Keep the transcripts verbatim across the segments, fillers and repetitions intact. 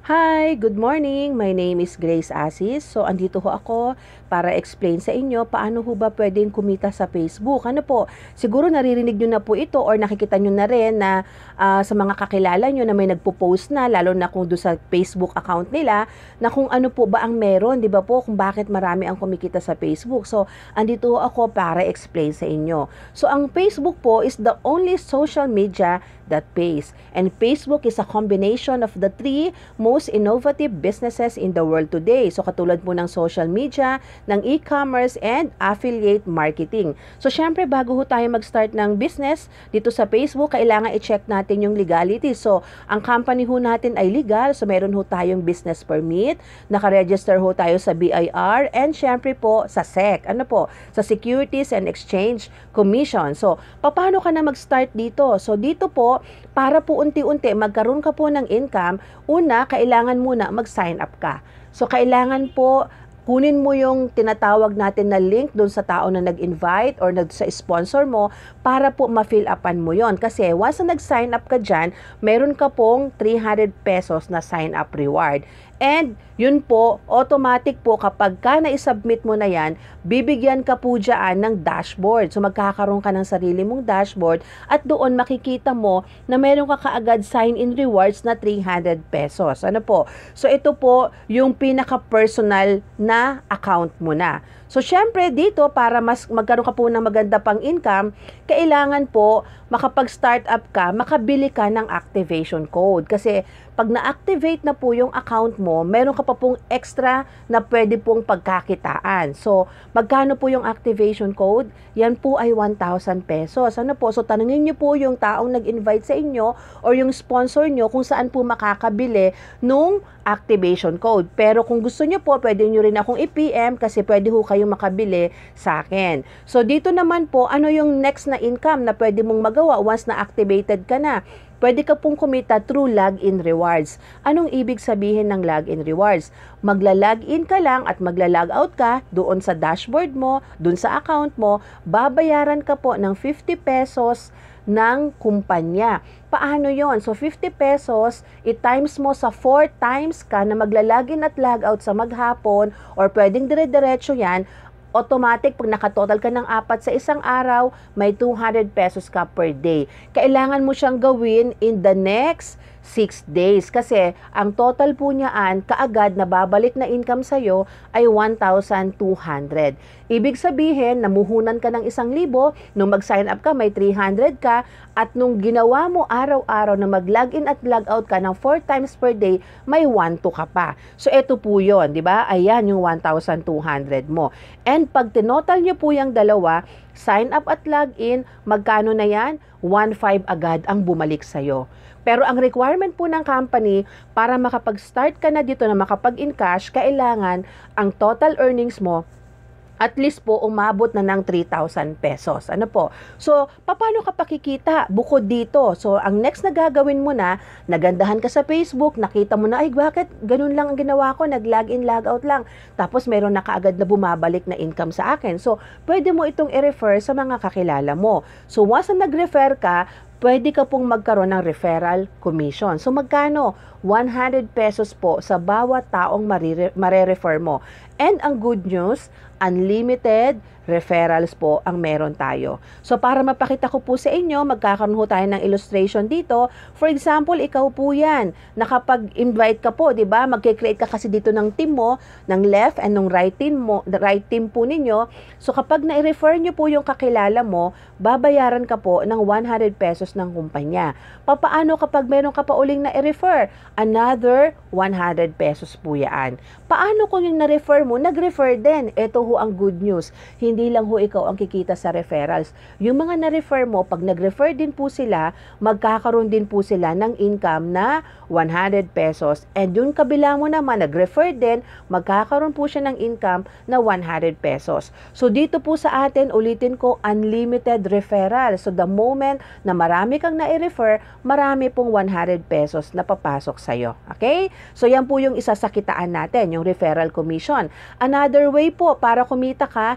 Hi, good morning. My name is Grace Asis. So, andito ho ako para explain sa inyo paano ho ba pwedeng kumita sa Facebook. Ano po, siguro naririnig nyo na po ito or nakikita nyo na rin na uh, sa mga kakilala nyo na may nagpo-post na, lalo na kung doon sa Facebook account nila, na kung ano po ba ang meron, di ba po, kung bakit marami ang kumikita sa Facebook. So, andito ho ako para explain sa inyo. So, ang Facebook po is the only social media that pays. And Facebook is a combination of the three most innovative businesses in the world today. So katulad po ng social media, ng e-commerce, and affiliate marketing. So syempre bago ho tayo mag-start ng business dito sa Facebook, kailangan i-check natin yung legality. So ang company ho natin ay legal. So meron ho tayong business permit, naka-register ho tayo sa B I R, and syempre po sa S E C. Ano po? Sa Securities and Exchange Commission. So paano ka na mag-start dito? So dito po, para po unti-unti magkaroon ka po ng income, una, kailangan muna mag-sign up ka. So, kailangan po kunin mo yung tinatawag natin na link doon sa tao na nag-invite or nag sa sponsor mo para po ma-fill upan mo yon. Kasi once na nag-sign up ka dyan, meron ka pong three hundred pesos na sign up reward. And yun po, automatic po kapag ka na-submit mo na yan, bibigyan ka po dyan ng dashboard. So magkakaroon ka ng sarili mong dashboard at doon makikita mo na meron ka kaagad sign-in rewards na three hundred pesos. Ano po? So ito po yung pinaka-personal na account mo na. So, syempre dito, para mas magkaroon ka po ng maganda pang income, kailangan po makapag-start up ka, makabili ka ng activation code. Kasi, pag na-activate na po yung account mo, meron ka pa pong extra na pwede pong pagkakitaan. So, magkano po yung activation code? Yan po ay one thousand pesos. Ano po? So, tanungin nyo po yung taong nag-invite sa inyo or yung sponsor nyo kung saan po makakabili nung activation code. Pero kung gusto nyo po, pwede nyo rin akong i-P M kasi pwede ho kayong makabili sa akin. So, dito naman po, ano yung next na income na pwede mong magawa once na activated ka na? Pwede ka pong kumita through login rewards. Anong ibig sabihin ng login rewards? Magla-login ka lang at magla-log out ka doon sa dashboard mo, doon sa account mo, babayaran ka po ng fifty pesos ng kumpanya. Paano yon? So, fifty pesos, i-times mo sa four times ka na magla-login at log out sa maghapon or pwedeng dire-diretso yan, automatic, pag nakatotal ka ng apat sa isang araw, may two hundred pesos ka per day. Kailangan mo siyang gawin in the next six days. Kasi, ang total po niyaan, kaagad na babalik na income sa'yo ay one thousand two hundred. Ibig sabihin, namuhunan ka ng isang libo, nung mag-sign up ka, may three hundred ka, at nung ginawa mo araw-araw na mag-login at log out ka ng four times per day, may one two ka pa. So, eto po yun, di ba? Ayan yung one thousand two hundred mo. And pag tinotal nyo po yung dalawa, sign up at log in, magkano na yan? one five agad ang bumalik sa'yo. Pero ang requirement po ng company, para makapag-start ka na dito na makapag-encash, kailangan ang total earnings mo at least po umabot na ng three thousand pesos. Ano po? So, paano ka pakikita bukod dito? So, ang next na gagawin mo na, nagandahan ka sa Facebook, nakita mo na, ay bakit ganun lang ang ginawa ko, nag-log in, log out lang. Tapos, meron na kaagad na bumabalik na income sa akin. So, pwede mo itong i-refer sa mga kakilala mo. So, once na nag-refer ka, pwede ka pong magkaroon ng referral commission. So, magkano? one hundred pesos po sa bawat taong mare-refer mo. And ang good news, unlimited referrals po ang meron tayo. So, para mapakita ko po sa inyo, magkakaroon ho tayo ng illustration dito. For example, ikaw po yan. Nakapag-invite ka po, di ba? Magkikreate ka kasi dito ng team mo, ng left and ng right team mo, the right team po ninyo. So, kapag na-refer nyo po yung kakilala mo, babayaran ka po ng one hundred pesos ng kumpanya. Papaano kapag meron ka pa uling na-refer? Another one hundred pesos po yan. Paano kung yung na-refer mo, nag-refer din? Ito ho ang good news. Hindi lang ho ikaw ang kikita sa referrals. Yung mga na-refer mo, pag nag-refer din po sila, magkakaroon din po sila ng income na one hundred pesos. And yung kabila mo naman, nag-refer din, magkakaroon po siya ng income na one hundred pesos. So, dito po sa atin, ulitin ko, unlimited referral. So, the moment na marami kang na-refer, marami pong one hundred pesos na papasok sa'yo. Okay? So, yan po yung isa sa kitaan natin, yung referral commission. Another way po, para kumita ka, yung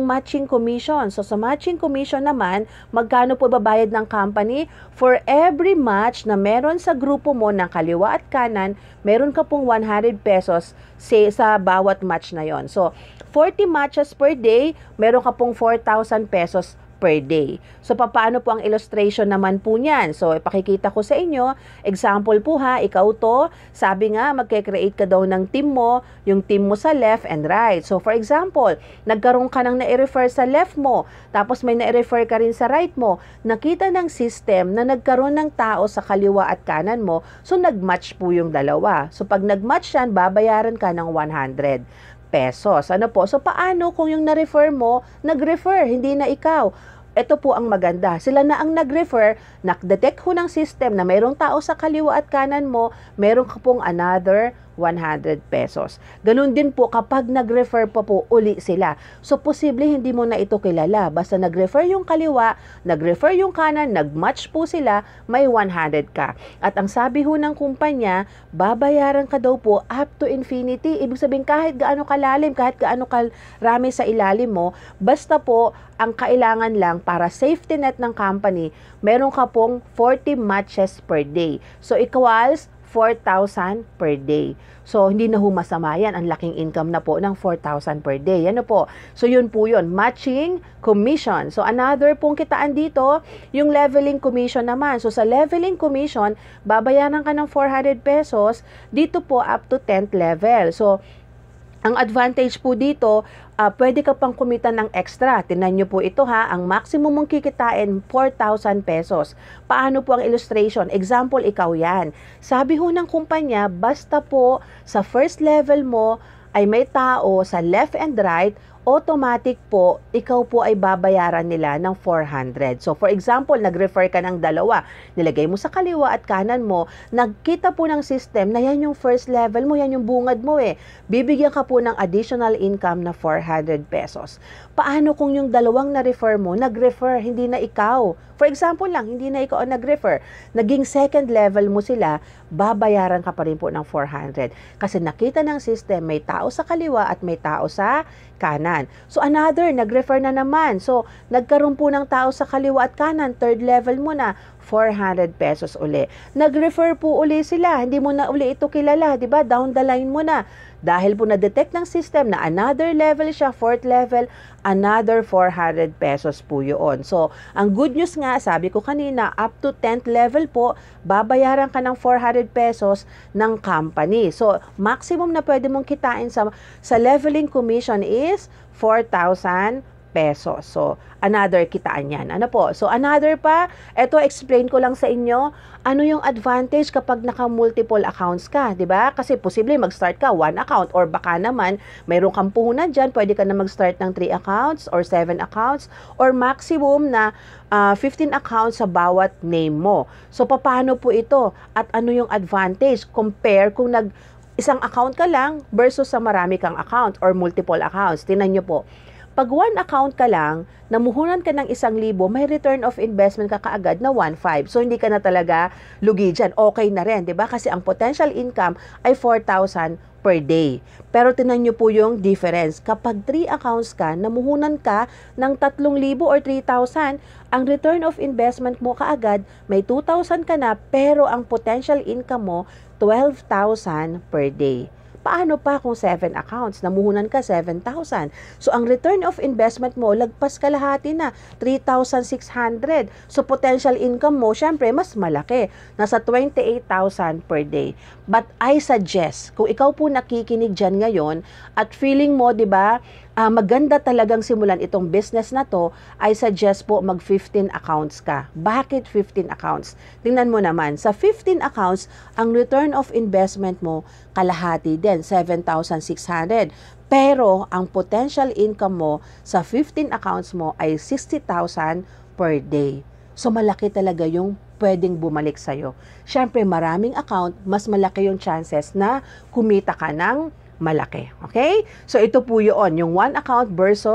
matching commission. So sa matching commission naman, magkano po babayad ng company? For every match na meron sa grupo mo ng kaliwa at kanan, meron ka pong one hundred pesos say, sa bawat match na yon. So forty matches per day, meron ka pong four thousand pesos per day. So, paano po ang illustration naman po niyan? So, ipakikita ko sa inyo. Example po ha, ikaw to, sabi nga, magke-create ka daw ng team mo, yung team mo sa left and right. So, for example, nagkaroon ka ng na-refer sa left mo, tapos may na-refer ka rin sa right mo. Nakita ng system na nagkaroon ng tao sa kaliwa at kanan mo, so nag-match po yung dalawa. So, pag nag-match yan, babayaran ka ng one hundred pesos. Ano po? So, paano kung yung na-refer mo, nag-refer, hindi na ikaw? Ito po ang maganda. Sila na ang nag-refer, nak-detect ho ng system na mayroong tao sa kaliwa at kanan mo, meron ka pong another one hundred pesos. Ganun din po kapag nag-refer pa po uli sila. So, posible hindi mo na ito kilala. Basta nag-refer yung kaliwa, nag-refer yung kanan, nag-match po sila, may one hundred ka. At ang sabi ho ng kumpanya, babayaran ka daw po up to infinity. Ibig sabihin, kahit gaano kalalim, kahit gaano karami sa ilalim mo, basta po, ang kailangan lang para safety net ng company, meron ka pong forty matches per day. So, equals four thousand per day. So, hindi na ho masama yan. Ang laking income na po ng four thousand per day. Ano po? So, yun po yun. Matching commission. So, another pong kitaan dito, yung leveling commission naman. So, sa leveling commission, babayaran ka ng four hundred pesos. Dito po, up to tenth level. So, ang advantage po dito, uh, pwede ka pang kumita ng extra. Tingnan nyo po ito ha, ang maximum mong kikitain, four thousand pesos. Paano po ang illustration? Example, ikaw yan. Sabi ho ng kumpanya, basta po sa first level mo ay may tao sa left and right, automatic po, ikaw po ay babayaran nila ng four hundred. So, for example, nag-refer ka ng dalawa, nilagay mo sa kaliwa at kanan mo, nagkita po ng system na yan yung first level mo, yan yung bungad mo eh. Bibigyan ka po ng additional income na four hundred pesos. Paano kung yung dalawang na-refer mo, nag-refer, hindi na ikaw? For example lang, hindi na ikaw ang nag-refer. Naging second level mo sila, babayaran ka pa rin po ng four hundred. Kasi nakita ng system, may tao sa kaliwa at may tao sa kanan. So, another, nag-refer na naman. So, nagkaroon po ng tao sa kaliwa at kanan, third level mo na, four hundred pesos uli. Nag-refer po uli sila, hindi mo na uli ito kilala, di ba? Down the line mo na. Dahil po na-detect ng system na another level siya, fourth level, another four hundred pesos po yun. So, ang good news nga, sabi ko kanina, up to tenth level po, babayaran ka ng four hundred pesos ng company. So, maximum na pwede mong kitain sa, sa leveling commission is four thousand pesos. So, another kitaan yan. Ano po? So, another pa, eto explain ko lang sa inyo, ano yung advantage kapag naka-multiple accounts ka, di ba? Kasi posible mag-start ka one account or baka naman mayroon kang puhunan dyan, pwede ka na mag-start ng three accounts or seven accounts or maximum na uh, fifteen accounts sa bawat name mo. So, paano po ito? At ano yung advantage? Compare kung nag isang account ka lang versus sa marami kang account or multiple accounts. Tingnan nyo po. Pag one account ka lang, namuhunan ka ng isang libo, may return of investment ka kaagad na one point five. So, hindi ka na talaga lugi dyan. Okay na rin, di ba? Kasi ang potential income ay four thousand per day. Pero tinan nyo po yung difference. Kapag three accounts ka, namuhunan ka ng tatlong libo or three thousand, ang return of investment mo kaagad, may two thousand ka na, pero ang potential income mo, twelve thousand per day. Paano pa kung seven accounts? Namuhunan ka seven thousand. So, ang return of investment mo, lagpas kalahati na, three thousand six hundred. So, potential income mo, syempre, mas malaki. Nasa twenty-eight thousand per day. But I suggest, kung ikaw po nakikinig dyan ngayon, at feeling mo, di ba, Uh, maganda talagang simulan itong business na to, I suggest po mag fifteen accounts ka. Bakit fifteen accounts? Tingnan mo naman, sa fifteen accounts, ang return of investment mo, kalahati din, seven thousand six hundred. Pero, ang potential income mo sa fifteen accounts mo ay sixty thousand per day. So, malaki talaga yung pwedeng bumalik sa'yo. Siyempre, maraming account, mas malaki yung chances na kumita ka ng malaki. Okay? So, ito po yun. Yung one account versus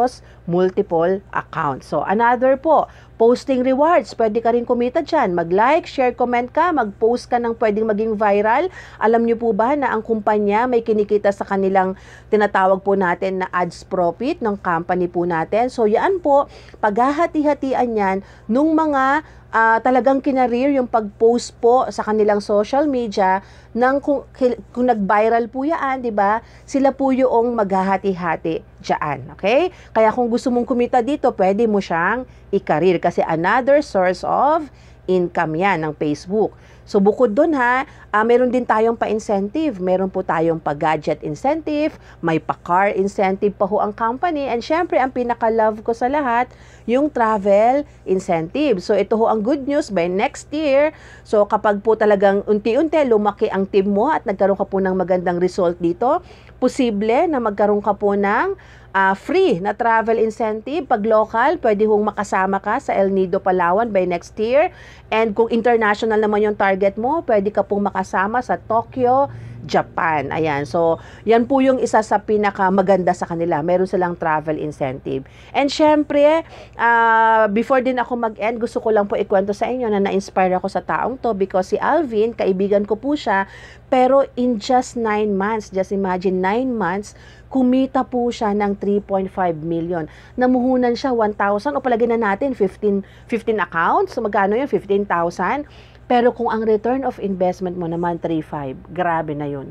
multiple accounts. So, another po, posting rewards. Pwede ka rin kumita dyan. Mag-like, share, comment ka, mag-post ka ng pwedeng maging viral. Alam nyo po ba na ang kumpanya may kinikita sa kanilang tinatawag po natin na ads profit ng company po natin. So, yan po, paghahati-hatian yan nung mga uh, talagang kinareer yung pag-post po sa kanilang social media ng kung, kung nag-viral po yan, di ba? Sila po yung maghahati-hati dyan, okay? Kaya kung gusto mong kumita dito, pwede mo siyang i-career kasi another source of income yan ng Facebook. So, bukod dun ha, uh, meron din tayong pa-incentive. Meron po tayong pa-gadget incentive, may pa-car incentive pa ho ang company, and syempre, ang pinaka-love ko sa lahat, yung travel incentive. So, ito ho ang good news by next year. So, kapag po talagang unti-unti lumaki ang team mo at nagkaroon ka po ng magandang result dito, posible na magkaroon ka po ng Uh, free na travel incentive. Pag local, pwede hong makasama ka sa El Nido, Palawan by next year. And kung international naman yung target mo, pwede ka pong makasama sa Tokyo, Japan. Ayan. So, yan po yung isa sa pinaka maganda sa kanila. Meron silang travel incentive. And syempre, uh, before din ako mag-end, gusto ko lang po ikwento sa inyo na na-inspire ako sa taong to because si Alvin, kaibigan ko po siya, pero in just nine months, just imagine, nine months, kumita po siya ng three point five million. Namuhunan siya one thousand o palagay na natin fifteen, fifteen accounts. So, magkano yun? fifteen thousand. Pero kung ang return of investment mo naman three point five, grabe na yun.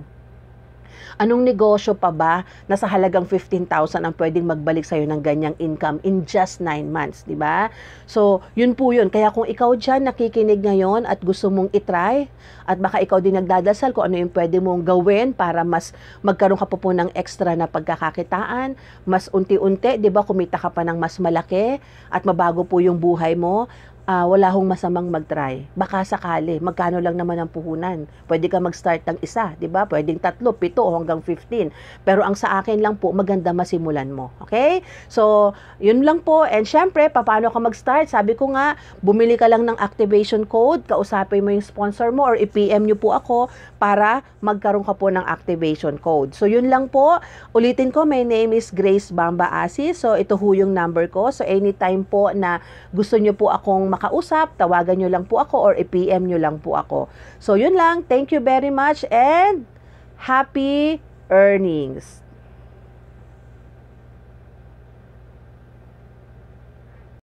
Anong negosyo pa ba na sa halagang fifteen thousand ang pwedeng magbalik sa'yo ng ganyang income in just nine months, di ba? So, yun po yun. Kaya kung ikaw dyan nakikinig ngayon at gusto mong itry, at baka ikaw din nagdadasal kung ano yung pwede mong gawin para mas magkaroon ka po po ng extra na pagkakakitaan, mas unti-unti, di ba, kumita ka pa ng mas malaki at mabago po yung buhay mo, Uh, wala hong masamang mag-try. Baka sakali, magkano lang naman ang puhunan. Pwede ka mag-start ng isa, di ba? Pwedeng tatlo, pito, hanggang fifteen. Pero ang sa akin lang po, maganda masimulan mo. Okay? So, yun lang po. And syempre, paano ka mag-start? Sabi ko nga, bumili ka lang ng activation code, kausapin mo yung sponsor mo, or i-P M nyo po ako para magkaroon ka po ng activation code. So, yun lang po. Ulitin ko, my name is Grace Bamba Asis. So, ito ho yung number ko. So, anytime po na gusto nyo po akong makausap, tawagan nyo lang po ako or i-P M nyo lang po ako. So, yun lang. Thank you very much and happy earnings!